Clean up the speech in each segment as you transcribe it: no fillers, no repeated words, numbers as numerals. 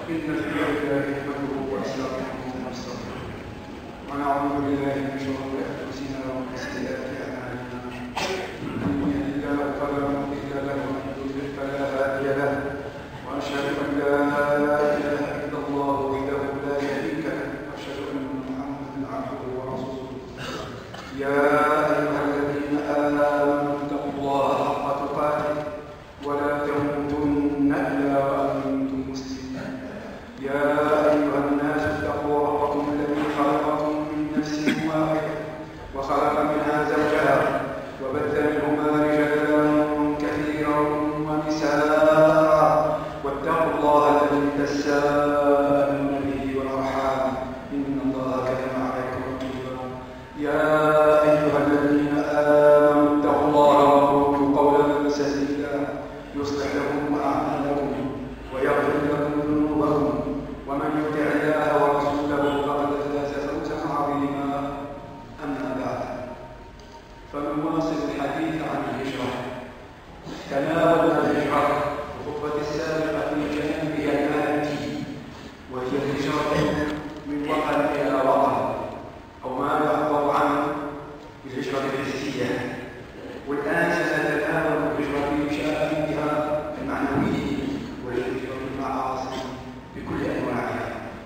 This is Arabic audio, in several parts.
إن الحمد لله نحمده ونستعينه ونستغفره ونعوذ بالله من شرور أنفسنا ومن سيئات أعمالنا من يهد الله فلا مضل له ومن يضلل فلا هادي له وأشهد أن لا إله إلا الله وحده لا شريك له وأشهد أن محمدا عبده ورسوله يا أيها الذين آمنوا اتقوا الله حق تقاته ولا تموتن إلا وأنتم مسلمون يا أيها الناس اتقوا ربكم الذي خلقكم من نفس واحدة وخلق منها زوجها وبث منهما رجالا كثيرا ونساء واتقوا الله الذي تساءلون به والأرحام إن الله كان عليكم رقيبا يا أيها الذين آمنوا اتقوا الله وقولوا قولا سديدا يصلح لكم أعمالكم ويغفر لكم ذنوبكم ومن يطع الله ورسوله فقد فاز فوزا عظيما أما بعد فنواصل الحديث عن الهجرة. تناولنا الهجرة في الخطبة السابقة في جانبها الآتي وهي الهجرة من وطن إلى وطن أو ما يعبر عنه بالهجرة الحسية، والآن سنتناول الهجرة بشأنها المعنوية وهي هجرة المعاصي بكل أنواعها.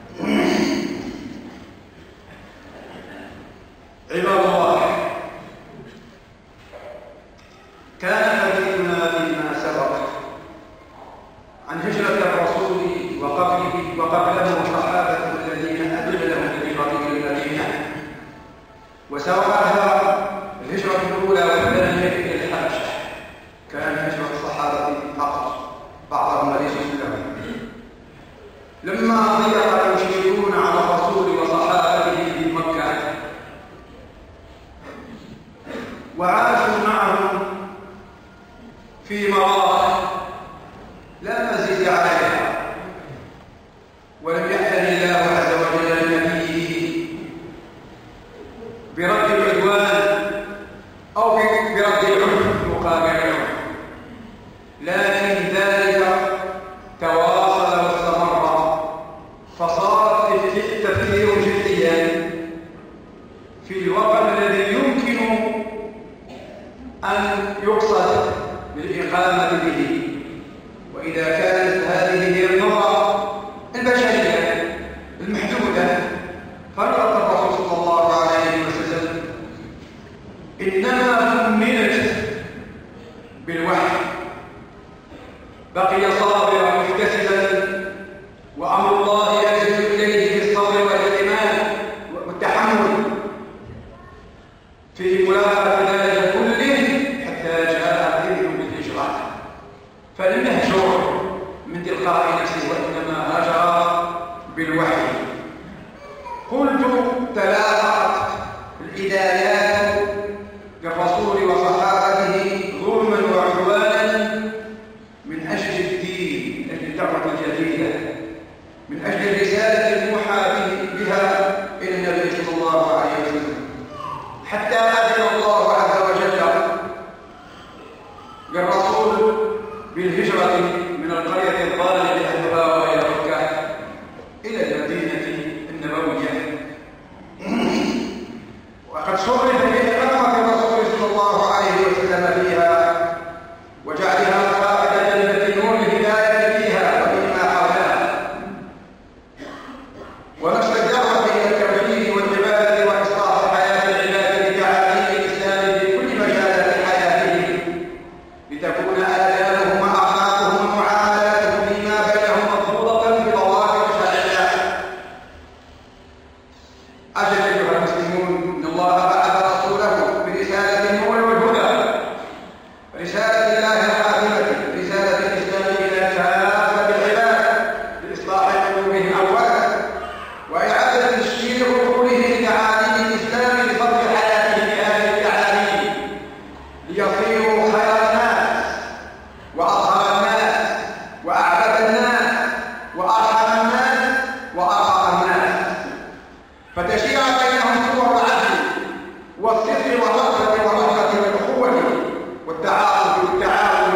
عباد الله، كان حديثنا فيما سبق عن هجرة الرسول وقبله صحابة الذين أذن لهم الهجرة إلى المدينة، وسواها الهجرة الأولى والثانية إلى الحبشة. كان هجرة الصحابة فقط، بعضهم ليس كلهم. لما ضيق المشركون على الرسول وصحابته في مكة وعاشوا معهم في مراحل لا مزيد عليها، ولم يأذن الله عز وجل لنبيه برد العدوان أو برد العنف مقابل العنف، لكن ذلك تواصل واستمر، فصار التفكير جديا في الوطن الذي يمكن أن يقصد بالإقامة به، وإذا كانت هذه هي النظرة البشرية المحدودة فرقت الرسول صلى الله عليه وسلم إنما كملت بالوحي، بقي صابرا محتسبا، وأمر الله ينزل إليه بالصبر والإيمان والتحمل في ملاقاة ذلك كله حتى جاء الإذن بالهجرة، فلم يهجر من تلقاء نفسه وإنما هاجر بالوحي. قلت تلاقت الهدايات للرسول وصحابته ظلما وعدوانا من أجل الدين، من أجل الدعوة الجديدة، من أجل الرسالة الموحى بها إلى النبي صلى الله عليه وسلم، حتى أذن الله عز وجل للرسول بالهجرة من القرية الظالمة أهلها وهي مكة إلى المدينة النبوية. وقد شرف بإقامة الرسول صلى الله عليه وسلم فيها وجعلها قائدة لنور الهداية فيها وفيما حولها، ونشر الدعوة إلى التوحيد والعبادة وإصلاح حياة العباد بتعاليم الإسلام في كل مجالات حياتهم، لتكون آدابهم وأخلاقهم ومعاملاتهم فيما بينهم مضبوطة بضوابط شرعية. أجل أيها المسلمون، إن الله بعث رسوله برسالة النور والهدى، رسالة الله الحاكمة، رسالة الإسلام إلى كافة العباد لإصلاح قلوبهم أولا، وإعادة تشكيل عقولهم لتعاليم الإسلام لفضل حياتهم بهذه التعاليم، ليصيروا خير الناس وأطهر الناس وأعبد الناس وأرحم الناس وأرحم الناس، فتشيع بينهم صور العدل والصدق والرحمة والأخوة والتعاطف والتعاون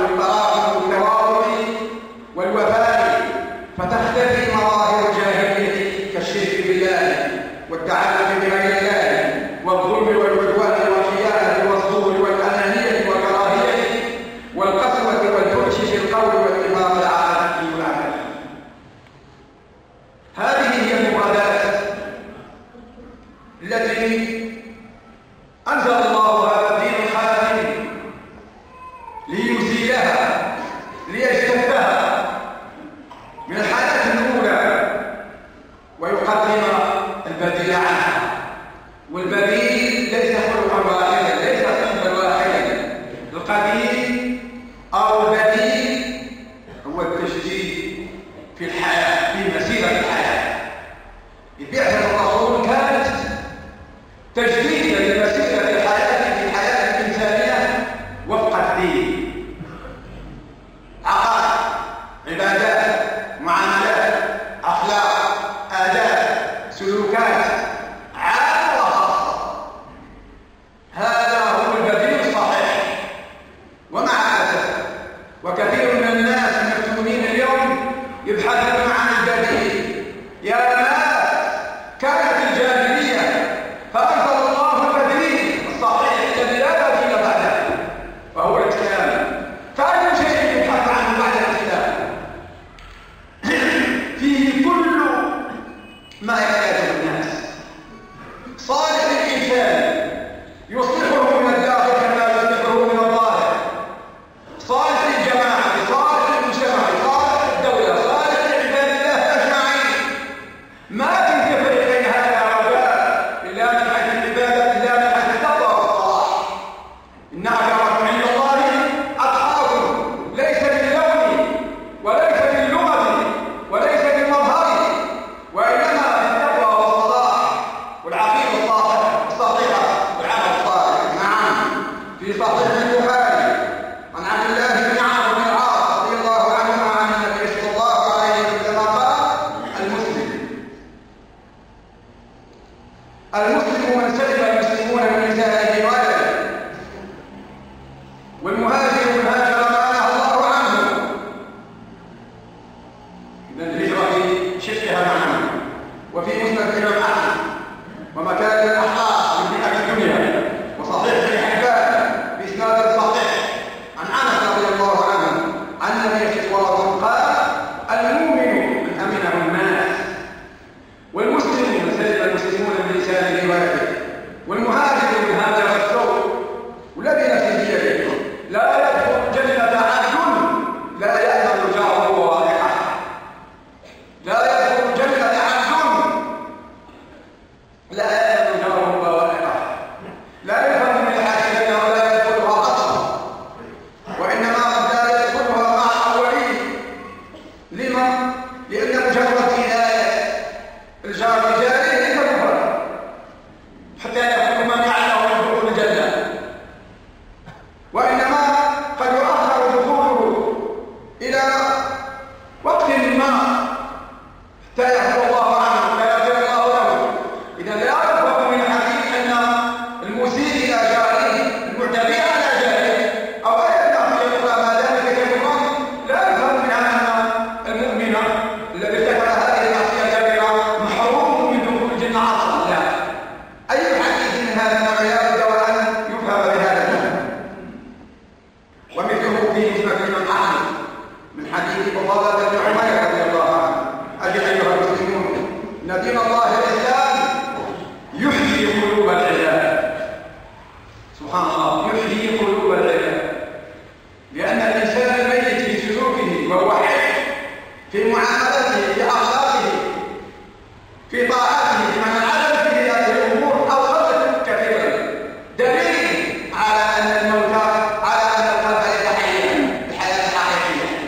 ليجيلها ليجتثها من الحالة الأولى ويقدم البديل عنها. والبديل ليس خلقا واحدا، ليس صنفا واحدا. القديم أو البديل هو التجديد في الحياة، في مسيرة الحياة. بعثة الرسول كانت تجديدا لمسيرة الحياة في الحياة الإنسانية وفق الدين. عقائد، عبادات، معاملات، أخلاق، آداب، سلوكات، عامة وخاصة. هذا هو البديل الصحيح. ومع الأسف وكثير من الناس المفتونين اليوم يبحثون عن البديل. يا ناس، كانت الجاهلية فأنزل الله البديل الصحيح الذي لا بديل بعده وهو الإسلام. فأي شيء يبحث عنه بعد الإسلام فيه كل ما يحتاجه الناس. صالح الإنسان يصلحه من الداخل كما يصلحه من الظاهر. صالح الجماعة، صالح المجتمع، صالح الدولة، صالح عباد الله أجمعين. ما تنتفع بين هذا وذاك إلا من حيث العبادة، إلا من حيث التقوى والصلاح. إن أكرمكم عند الله أتقاكم، ليس باللون وليس باللغة وليس بالمظهر، وإنما بالتقوى والصلاح والعقيدة الصحيحة والعمل الصالح. نعم، في صحيح البخاري عن عبد الله بن عمرو بن العاص رضي الله عنهما عن النبي صلى الله عليه وسلم قال: المسلم من سلم المسلمون من لسانه ويده، والمهاجر من هاجر ما نهى الله عنه. إذن الهجرة شقها معنا. وفي مسند الإمام أحمد ومكان الأحقاق من أهل الدنيا وصحيح ابن حبان بإسناد صحيح عن أنس رضي الله عنه عن النبي صلى الله عليه وسلم قال: المؤمن من أمنه الناس، والمسلم من سلم المسلمون من لسانه ويده، والمهاجر من هاجر الثوب والذي نفسه بيده. لا يدخل جنة عبد لا يأمن جاره ورائحته. لا يدخل جنة عبد لا يأمن جاره ورائحته. لا يفهم من الحاكمين ولا يدخلها قصرا، وإنما قد لا يدخلها مع الأولين. لما؟ لأن مجرد ولاية الجار لجاره ليس مفرد حتى يكون من يعلم يدخل الجنة، وإنما قد يؤخر دخوله إلى وقت ما حتى يحفظ الله عنه ويغفر الله له. إذا لا يفهم من الحديث أن المسيء إلى جاره، المعتدي على جاره، أو أي نقل يقرأ ما ذلك كبيرا، لا يفهم منها أن المؤمن الذي ارتكب هذه المعصية الكبيرة محروم من دخول الجنة عصرا. لا، أي حديث من هذا النوع لا بد وأن يفهم بهذا المعنى. ومثله في مسند الإمام أحمد من حديث فضالة بن عمير رضي الله عنه: أجل أيها المسلمون، إن دين الله الإسلام يحيي قلوب العباد. سبحان الله، يحيي قلوب العباد. لأن الإنسان الميت في سلوكه وهو حي، في معاملته، في أخلاقه، في طاعته، بمعنى العدم في هذه الأمور أوصلت كثيرا، دليل على أن الموتى، على أن القلب ليس حيا الحياة الحقيقية.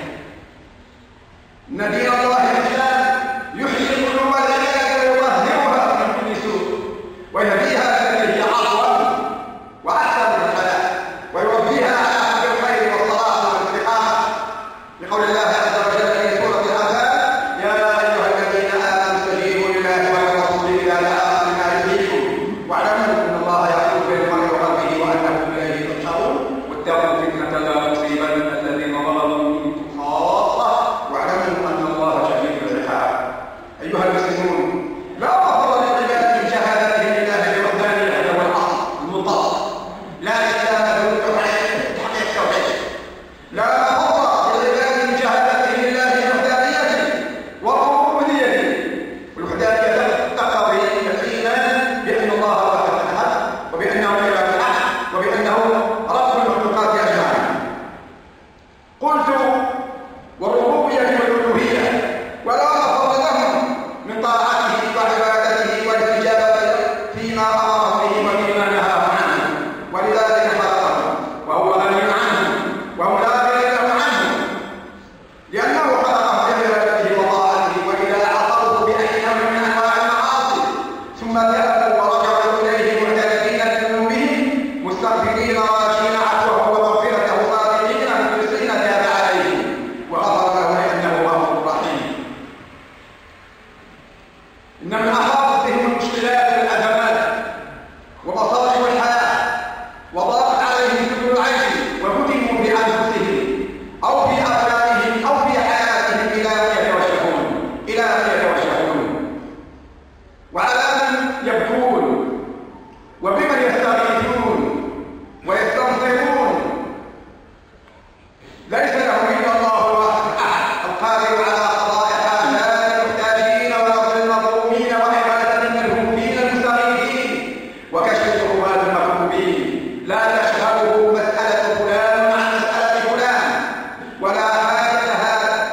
إن دين الله الإسلام يحيي قلوب العباد ويطهرها من كل سوء، ويهديها التي هي أقوى وأحسن للحياة، ويربيها على حب الخير والصلاة والاستقامة. لقول الله عز وجل في سورة الأنفال: يا أيها الذين آمنوا استجيبوا لله وللرسول إذا دعاكم لما يحييكم واعلموا أن الله يحول بين المرء وقلبه وأنه إليه تحشرون واتقوا فتنة لا تصيبن الذين ظلموا منكم خاصة واعلموا أن الله شديد العقاب. أيها المسلمون، لا فضل للعباد من شهادتهم لله بوحدانية، هذا هو الأصل المنطلق. لا إسلام بدون تحقيق التوحيد. لا فضل للعباد من شهادتهم لله بوحدانيته وربوبيته. والوحدانية تقتضي الإيمان بأن الله هو الحق، وبأنه إله الحق، وبأنه رب المخلوقات أجمعين. قلت والربوبية والألوهية ولا مفر لهم من طاعته وعبادته والاستجابة فيما أمر به وفيما نهى عنه، ولذلك خلقهم وهو غني عنه وهو لا غنى له عنه، لأنه خلقهم بعبادته وطاعته، وإذا عصوه بأي نوع من أنواع المعاصي ثم تابوا ورجعوا إليه معترفين بذنوبهم مستغفرين راجين عفوه ومغفرته صادقين مخلصين تاب عليهم وغفر لهم إنه غفور رحيم. إن من أحاطت بهم المشكلات والأزمات ومصائب الحياة وضاقت عليهم سبل العيش وهدموا بأنفسهم أو في أفكارهم أو في حياتهم إلى أن يتوجهون وعلى من يبكون وبمن يستغيثون ويستنصرون. ليس لهم إلا الله الواحد أحد القادر على قضاء حاجات المحتاجين ونصر المظلومين وإغاثة الملهوفين المستغيثين وكشف شبهات المكروبين. لا تشغله مسألة فلان عن مسألة فلان، ولا حاجة هذا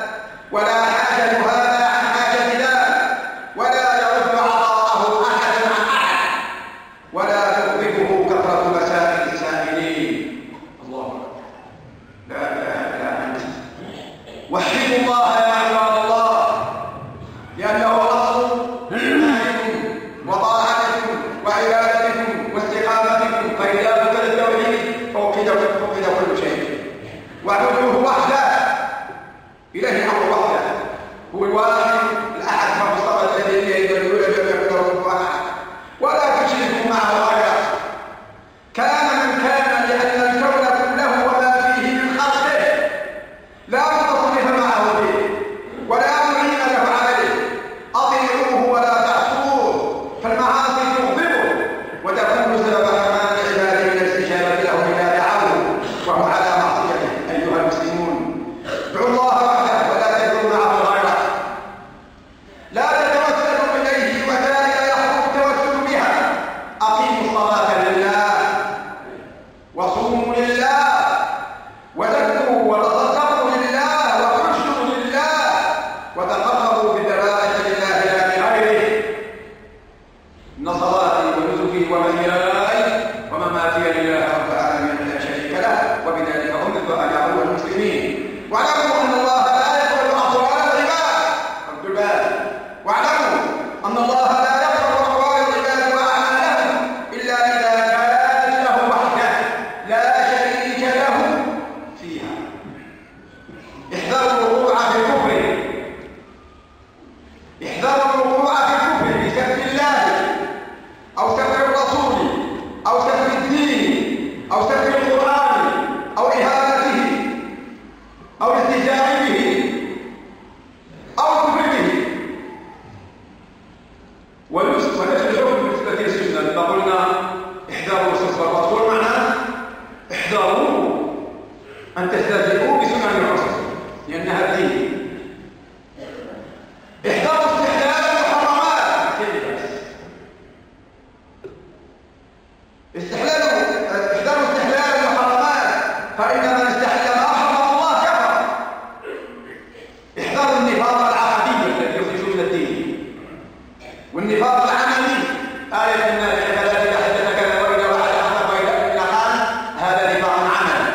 عن حاجة ذاك، ولا يرد عطاءه أحد عن أحد، ولا تغضبه كثرة مسائل السائلين. الله أكبر. لا إله إلا أنت. وحدوا الله يا عباد الله، لأنه أصل إيمانكم وطاعتكم وعبادتكم واستقامتكم، فإذا بطل التوحيد فوقد كل شيء. واعبدوه وحده، إليه الأمر وحده، هو الواحد الأحد فهو الصمد الذي يدعو يكون أحد، ولا تشركوا معه غيره. كان من كان، لأن الكون كله وما فيه من خلقه لا متصرف معه فيه ولا معين له عليه. أطيعوه ولا تعصوه، فالمعاصي تغضبه وتكون سبب حرمان عباده من الاستجابة له إذا دعوه وهو على معصيته. أيها المسلمون، ادعوا الله وحده ولا تدعوا معه غيره. لا تتوسلوا إليه وذلك يحرم التوسل بها. أقيموا الصلاة لله وصوموا لله وزكوا وتصدقوا لله وحجوا لله وتقربوا بالذبائح لله لا بغيره. إن صلاتي ونسكي ومحياي ومماتي لله رب العالمين لا شريك له وبذلك أمرت وأنا أول المسلمين. واعلموا أن الله لا يقبل أقوال العباد. رد البال. واعلموا أن الله لا يقبل أقوال العباد وأعمالهم إلا إذا كانت له وحده لا شريك له فيها. احذروا الوقوع في الكفر، احذروا الوقوع في الكفر بسب الله أو سب الرسول أو سب الدين أو سب القرآن أو إهانته أو الاستهزاء به أو الكفر به. ونفس الحكم بالنسبة للسنة إذا قلنا احذروا سب الرسول معناه احذروا أن تستهزئوا بسنن الرسول لأنها الدين. احذروا استحلال المحرمات، احذروا استحلال المحرمات، فإن من استحل ما حرم الله كفر. احذروا النفاق العقدي الذي يخرج من الدين والنفاق العملي. آية الناس كذلك حدث كذا وإذا وعد أخلف وإذا قال هذا نفاق عملي.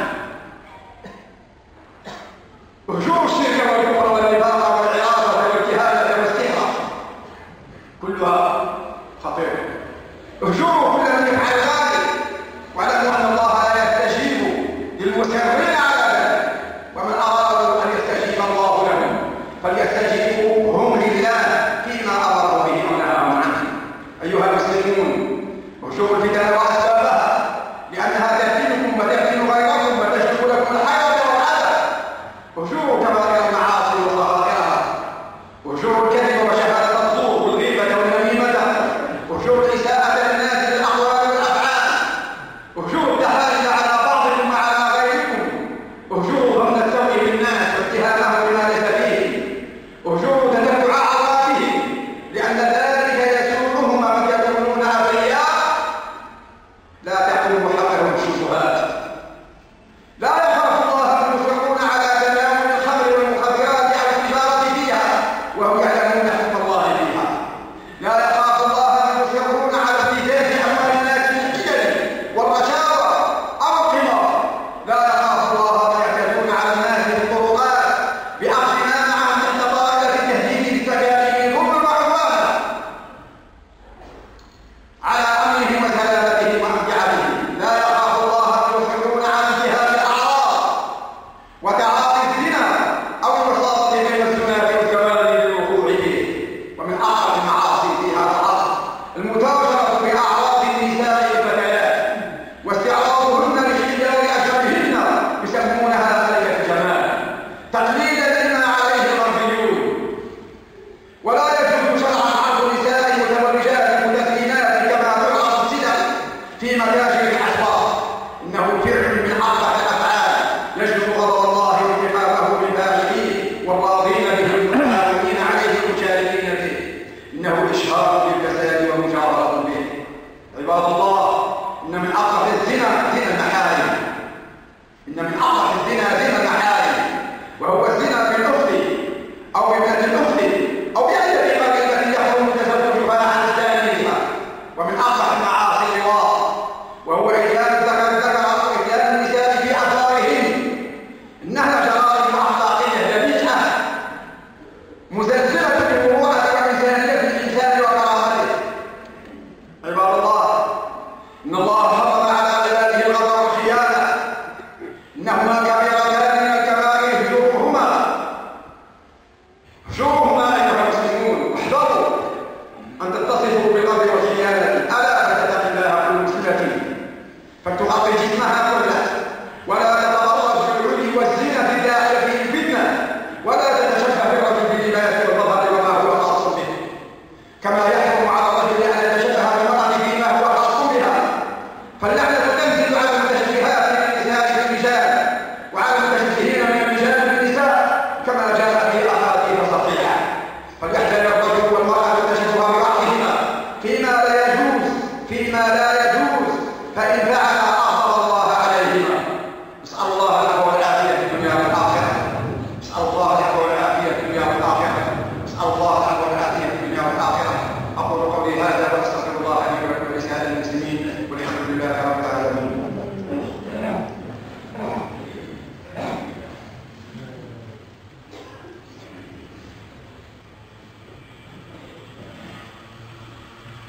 هجوم الشرك والكفر والنفاق والعراقة والجهالة والسحر كلها خطيرة. اهجروا كل من يفعل ذلك، واعلموا أن الله لا يستجيب للمسرين على ذلك، ومن أرادوا أن يستجيب الله لهم فليستجيبوا هم لله فيما أمروا به ونهاهم عنه. أيها المسلمون، اهجروا الفتن وأسبابها، لأنها تفتنكم وتفتن غيركم وتجلب لكم الحياة والعذاب. اهجروا كبائر المعاصي وصغائرها، اهجروا الكذب وشهادة الزور والغيبة والنميمة، اهجروا الإساءة للناس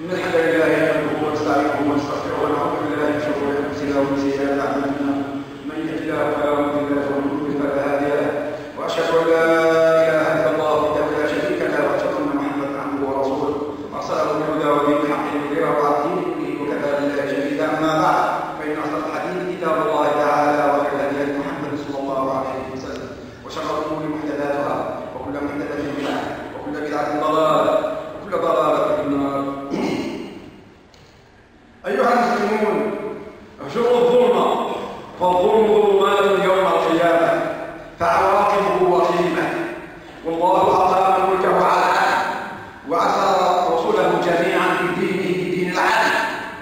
إن الحمد لله نحمده ونستعينه ونستغفره ونعوذ بالله من شرور أنفسنا ومن سيئات أعمالنا من يهد الله فلا مضل له ومن يضلل فلا هادي له وأشهد أن لا إله إلا الله وحده لا شريك له وأشهد أن محمدا عبده ورسوله أرسله بالهدى ودين الحق ليظهره على الدين كله وكفى بالله شهيدا أما بعد فإن أصدق الحديث كتاب الله تعالى وخير الهدي محمد صلى الله عليه وسلم وشر الأمور محدثاتها وكل محدثة بدعة وكل بدعة ضلالة وكل ضلالة في النار. أيها المسلمون اهجروا الظلم فالظلم ظلمات يوم القيامة فعواقبه وخيمة والله أقام ملكه على العدل وأسر رسله جميعا بدين العدل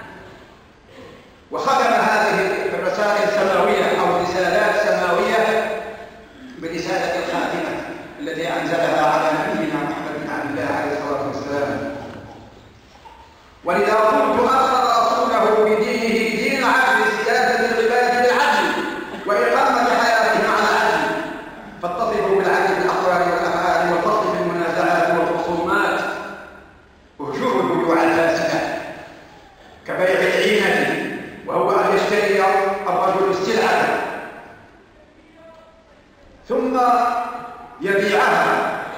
وختم هذه الرسائل السماوية أو رسالات سماوية برسالة الخاتمة التي أنزلها على نبينا محمد بن عبد الله عليه الصلاة والسلام. ولذا قلت أسر رسوله بدينه دين العدل سيادة العباد بالعدل وإقامة حياتهم على العدل فاتصفوا بالعدل في الأقوال والأفعال والفصل في المنازعات والخصومات. اهجروا البيوع الفاسدة كبيع العينة وهو أن يشتري الرجل السلعة ثم يبيعها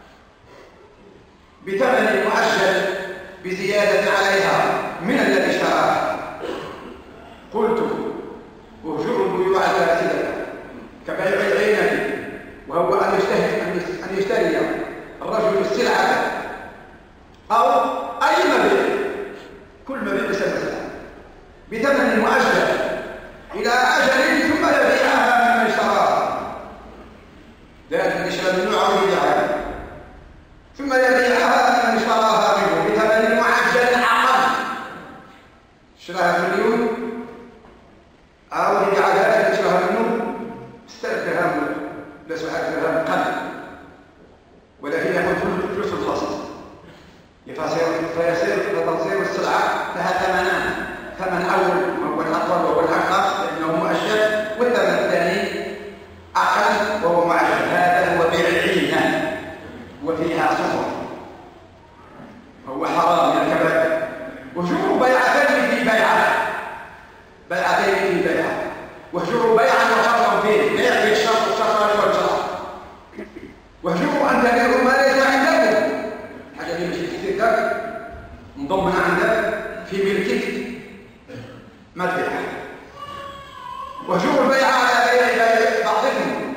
بثمن مؤجل بزيادة عليها من الذي اشتراها. قلت اهجروا البيوع الفاسدة كبيع العينة وهو أن يشتري الرجل السلعة أو أي مبيع كل مبيع بسلسلة بثمن مؤجل إلى أجل ثم يبيعها ممن اشتراها ذلك يشتري من نوع يبيعها ثم يبيعها ممن اشتراها منه بثمن معجل أقل اشتراها مليون أو يبيع ذلك اشتراها منه 6 درهم لا 7 درهم قل ولكن يكون فلوس الخاصة فيصير السلعة لها ثمنان ثمن أول وهو الأطول وهو الأقل لأنه مؤجل والثمن الثاني أقل وهو معجل. هذا هو بيع العينة وفيها صفر وهو حرام من الكبائر. واهجروا بيعتين في بيعة بيعتين في بيعة واهجروا بيعا وشرطا فيه بيع في الشرط والشرط والشرط واهجروا أن تبيعوا ما ليس عندكم حاجة دي مش في كتابك مضمنة عندك في ملكك ما تبيعها. واهجروا البيع على بيع بعضكم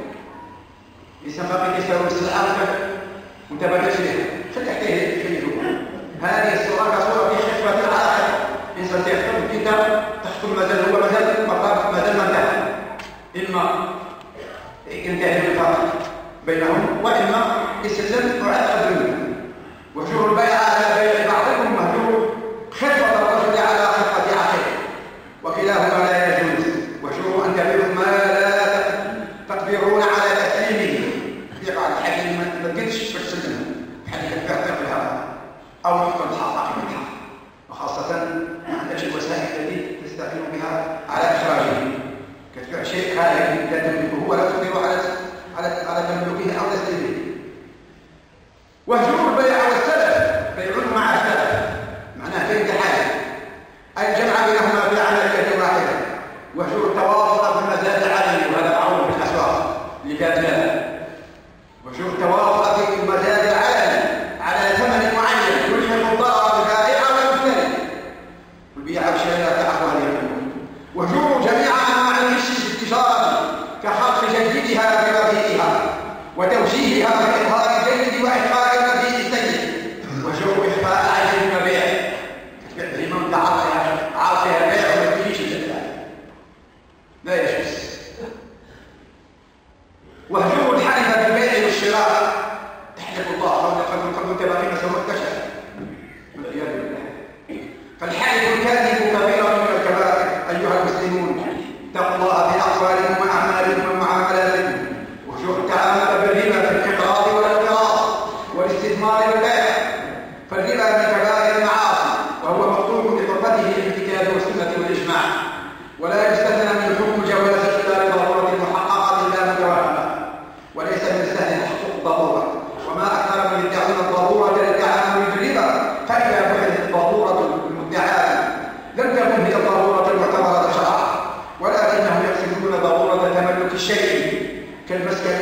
يسمى يساوي السلعة وانت بدأت فيها فتحتيه تجده. هذه الصورة كصورة في خفة العلاقة إنسان تحكم الكتاب تحكم مازال هو مازال مرتبط مازال ما انتهى إما ينتهي بالفرق بينهم وإما يسلم وعتقد منه. واهجروا البيع على بيع بعضكم واهجروا خفة الرجل على خفة عقله وكلاهما لا يجوز. واهجروا أن تبيعوا ما لا تقدرون على تسليمه يقع الحكيم ما تقدرش تسلمه حديث البيع قبلها أو يكون حقق منها وخاصة ما عندكش الوسائل التي تستعين بها على إخراجه كتبيع شيء خارجي لا تملكه ولا تقدر على تملكه أو تسليمه. واهجروا البيع والسلف بيعون مع السلف معناه بين حاجة أي الجمع بينهما في عملية واحدة. واهجروا التواصل في المزاد العالمي وهذا معروف في الأسواق لكاتلها. واهجروا التواصل في المزاد العالمي على ثمن معين يلحق الضرر بالبائع والمشتري والبيع والشراء كأحوالهم. واهجروا جميع أنواع الغش في التجارة كحق جيدها برذيئها وتوجيهها بإظهار الجيد وإحقاق الرديء السيء. واهجروا إخفاء عيب المبيع لمن عاصيها البيع وما فيش لا يجوز. واهجروا الحلف بالبيع والشراء تحلف الله قد متبقين سوى الكشف والعياذ بالله. فالحلف الكاذب كبيرة من الكبائر. أيها المسلمون اتقوا الله في أقوالكم وأعمالكم ومعاملاتكم. واهجروا التعامل بالربا في الإقراض والاقتراض والاستثمار والبيع فالربا من كبائر المعاصي وهو مطلوب بحرمته في الكتاب والسنة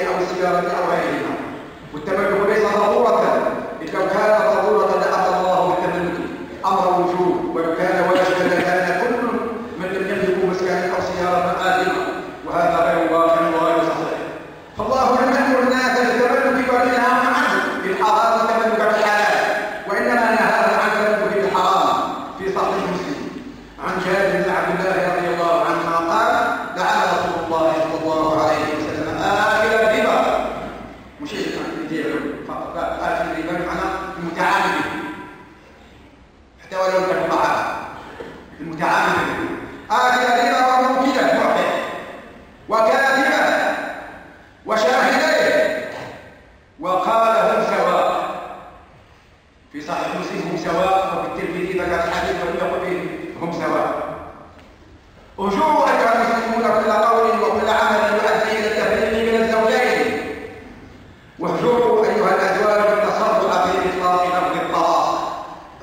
أو السيارة أو غيرها. والتملك ليس ضرورة، إذ لو كان ضرورة لأتى الله بالتملك أمر وجوب، ولو كان واجبا لكان كل من لم يملك مسكنا أو سيارة آثمة، وهذا غير واقع وغير صحيح. فالله لم يأمر الناس بالتملك ولنهاهم عنه بالحرام والتملك بالحلال، وإنما نهاهم عن التملك بالحرام. في صحيح مسلم عن جابر بن عبد الله رضي الله عنهما قال: لعن رسول الله صلى الله عليه وسلم آكل الربا، مش يدير فقط، لا، آكل الربا بمعنى المتعامل به، حتى ولو كان طعام، المتعامل به. آكل الربا وموكله معطيه وكاتبه وشاهديه، وقال هم سواء. في صحيح مسلم هم سواء، وفي الترمذي ذكر الحديث ولم يقل هم سواء. اهجروا ايها المسلمون كل قول وكل عمل يؤدي الى التفريق بين الزوجين، واهجروا ايها الازواج بالتصرف في اطلاق لفظ الطلاق.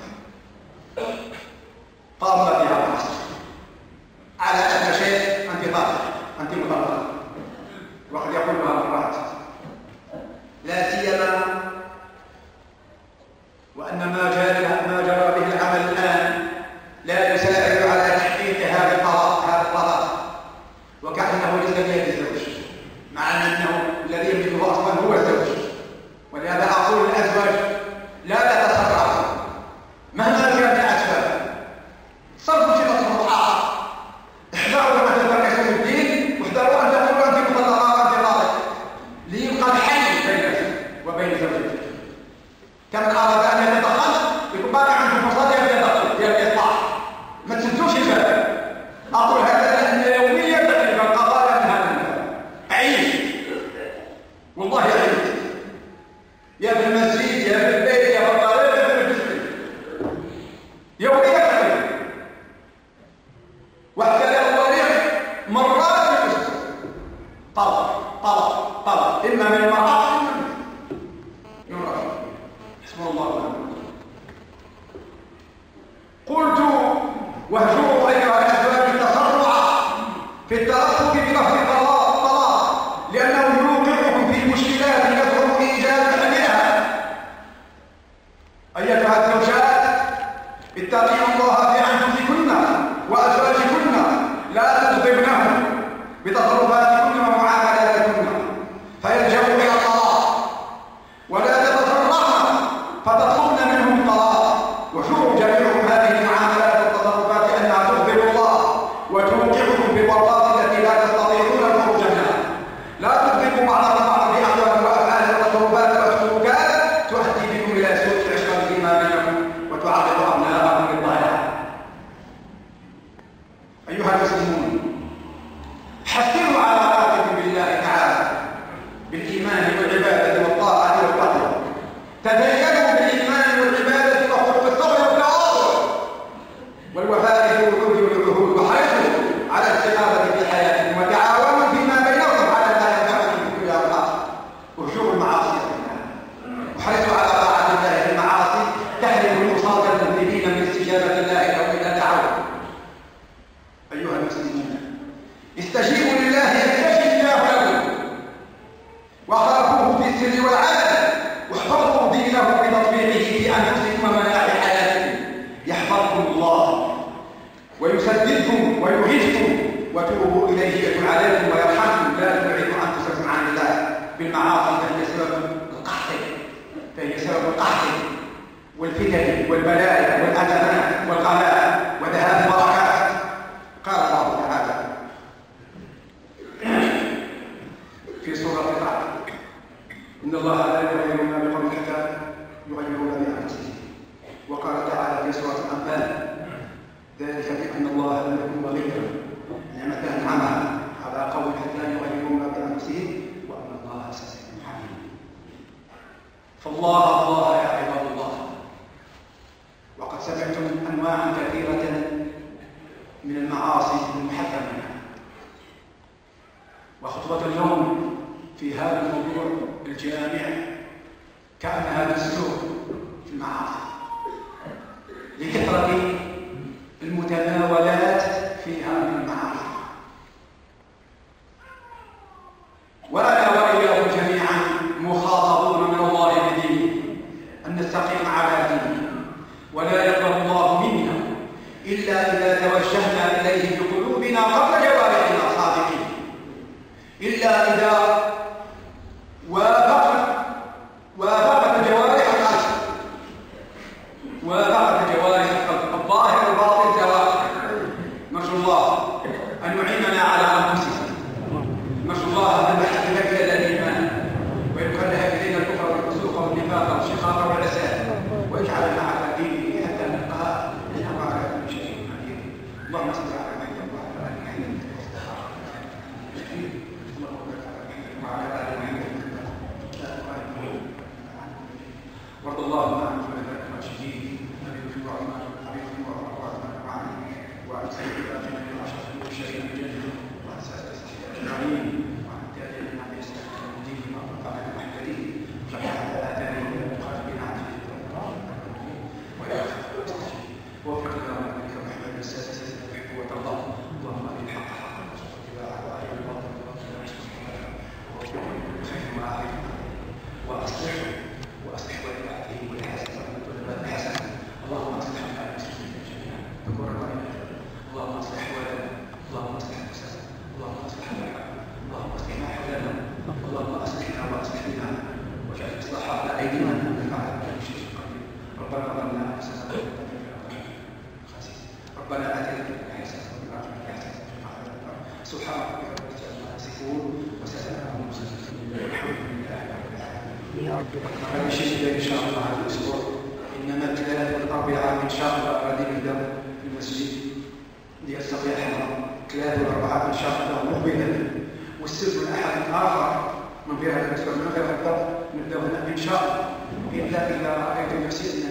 طالما فيها النص على ادنى شيء انت طالق، انت مطلقه، وقد يقولها مرات، لا سيما وان ما جرى به العمل الان لا يساعد على تحقيق هذا الطلاق، وكأنه ليس بيد الزوج، مع أنه الذي يملكه أصلا هو الزوج. ولهذا أقول للأزواج: لا تتسرعوا مهما كان الأسباب، صرفوا في تصرفات، احذروا أن تتركزوا في الدين، واحذروا أن تقولوا أنت مطلقة أنت طالق، ليبقى الحل بينك وبين زوجك. كمن أراد أن يتخلص يكون باقي عنده فرصة للإصلاح، ما تسدوش الباب. أقول هذا لأن يوميا تقريبا قضايا من هذا الباب أعيش، والله أعيش، يا في المسجد يا في البيت يا في الطريق يا في المسجد، يوميا تقريبا، وحتى لا الطريق مرات في الأسبوع طلب إما من المرأة إما من الرجل، حسبنا الله ونعم. قلت: واهجروا ايها الازواج التسرع في الترقب بلفظ الطلاق، لانه يوقعكم في مشكلات يصعب ايجاد حلها. ايتها الزوجات اتقين الله في انفسكن وازواجكن، لا تغضبنهم بتصرفاتكن ومعاملاتكن فيلجأوا الى الطلاق، ولا تتسرعن فتطلبن منهم الطلاق، وشعروا جميعكم هذه المعاملات والتصرفات انها تغضب الله وتوقعكم في الورطات التي لا تستطيعون الخروج منها. لا تغضبوا بعضكم بعضا في اقوال وافعال وتصرفات وسلوكات تؤدي بكم الى سوء العشره فيما بينكم وتعرض ابناءكم للضياع. ايها المسلمون، حسنوا علاقاتكم بالله تعالى بالايمان والعباده والطاعه والتقوى، تدينوا بالايمان والعباده وحب الصبر والتواضع والوفاء بالوعود والعهود، وحرصوا على الاستقامه في حياتكم، وتعاونوا فيما بينكم على ما ينفعكم في الدنيا والاخره. اهجروا المعاصي، وحرصوا على طاعه الله. المعاصي تحرم الوصال المذنبين من استجابه الله او الى دعوه. ايها المسلمون، استجيبوا لله يستجب الله لكم، وخافوه في السر والعلن، واحفظوا دينه بتطبيقه في انفسكم ومناحي حياتكم، يحفظكم الله ويسددكم ويعيشكم، وتوبوا اليه يتوب عليكم ويرحمكم. لا تبعدوا انفسكم عن الله بالمعاصي، فهي سبب القحط والفتن والبلايا والازمات والغلاء وذهاب البركات. قال الله تعالى في سورة الرعد: إن الله لا يغير ما بقوم حتى يغيروا ما بأنفسهم. وقال تعالى في سورة الأنفال: ذلك بأن الله لم يكن مغيرا نعمة أنعمها على قوم حتى يغيروا ما بأنفسهم وأن الله سميع عليم. فالله الله يا عباد الله. وقد سمعتم أنواعا كثيرة من المعاصي المحرمة، وخطبة اليوم في هذا الموضوع الجامع كأنها دستور في المعاصي لكثرة المتناولات فيها من المعاصي. وأنا وإياكم راحمهم واصلح والداتهم والحسن والولد الحسن. اللهم اصلح حال المسلمين جميعا بكل ربنا. اللهم اصلح ولدنا، اللهم اصلح نفسنا، اللهم اصلح حالنا، اللهم اصلح ما حولنا، اللهم اصلحنا واصلح بنا واجعل اصلاح على ايدينا انك على كل شيء قدير. ربنا ظلمنا انفسنا ربنا اتنا في الدنيا حسنه وفي الاخره حسنه وقنا عذاب النار. سبحان ربك رب العزه عما يصفون وسلام على المرسلين والحمد لله رب العالمين. يا رب هذا شيء ان شاء الله هذا الاسبوع، انما الثلاث والاربعاء ان شاء الله غادي نبدا في المسجد ديال صفيه حمراء، ثلاث والاربعاء ان شاء الله مقبلا، والسبت والاحد الاخر من غير الاسبوع من غير الضبط نبدا هنا ان شاء الله، الا اذا رايت نفسي